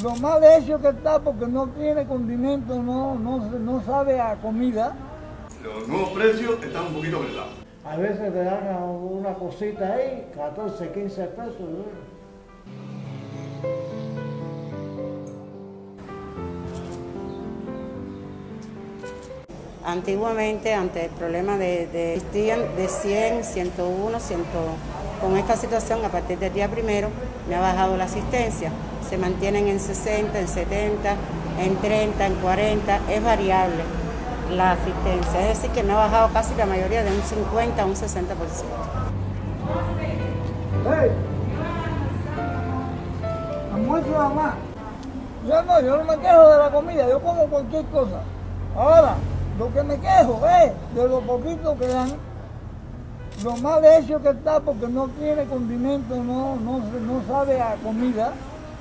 Lo mal hecho que está porque no tiene condimento, no sabe a comida. Los nuevos precios están un poquito apretados. A veces te dan una cosita ahí, 14, 15 pesos. Antiguamente, ante el problema de 100, 101, 100, con esta situación, a partir del día primero, me ha bajado la asistencia. Se mantienen en 60, en 70, en 30, en 40, es variable la asistencia. Es decir, que me ha bajado casi la mayoría de un 50 a un 60%. ¡Hey! ¿Almuerzo mamá? Yo no me quejo de la comida, yo como cualquier cosa. Ahora, lo que me quejo es de lo poquito que dan, lo mal hecho que está porque no tiene condimento, no sabe a comida.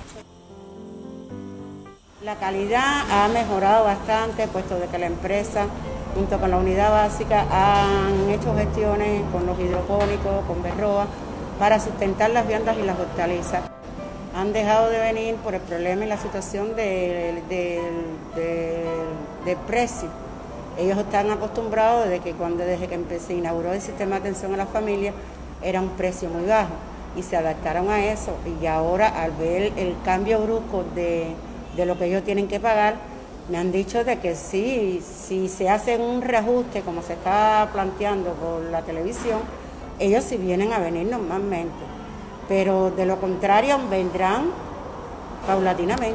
La calidad ha mejorado bastante, puesto de que la empresa, junto con la unidad básica, han hecho gestiones con los hidropónicos, con Berroa, para sustentar las viandas y las hortalizas. Han dejado de venir por el problema y la situación de precio. Ellos están acostumbrados desde que se inauguró el sistema de atención a la familia, era un precio muy bajo y se adaptaron a eso. Y ahora, al ver el cambio brusco de lo que ellos tienen que pagar, me han dicho de que sí, si se hace un reajuste como se está planteando por la televisión, ellos sí vienen a venir normalmente, pero de lo contrario vendrán paulatinamente.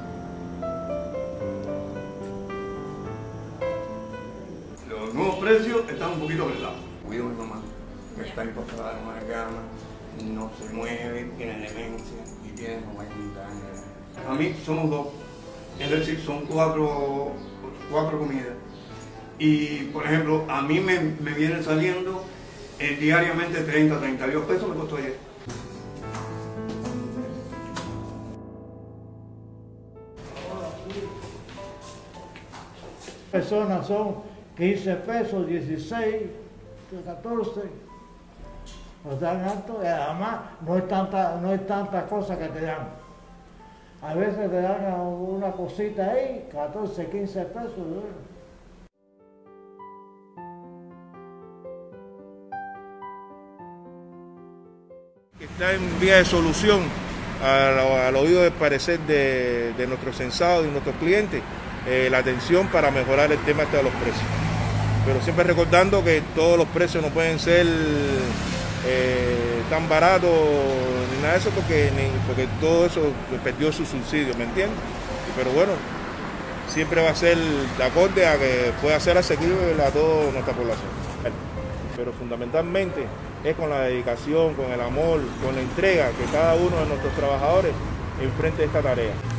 Los nuevos precios están un poquito apretados. Cuido a mi mamá, que está impostado en una cama, no se mueve, tiene demencia y tiene 90 años. A mí somos dos, es decir, son cuatro comidas. Y, por ejemplo, a mí me vienen saliendo diariamente 30, 32 pesos, me costó ayer. Personas son 15 pesos, 16, 14. Nos dan alto y además no es tanta cosa que te dan. A veces te dan una cosita ahí, 14, 15 pesos. Está en vía de solución al oído del parecer de nuestros censados y nuestros clientes, la atención para mejorar el tema de los precios. Pero siempre recordando que todos los precios no pueden ser tan baratos ni nada de eso porque todo eso perdió su subsidio, ¿me entiendes? Pero bueno, siempre va a ser de acorde a que pueda ser asequible a toda nuestra población. Pero fundamentalmente es con la dedicación, con el amor, con la entrega que cada uno de nuestros trabajadores enfrente esta tarea.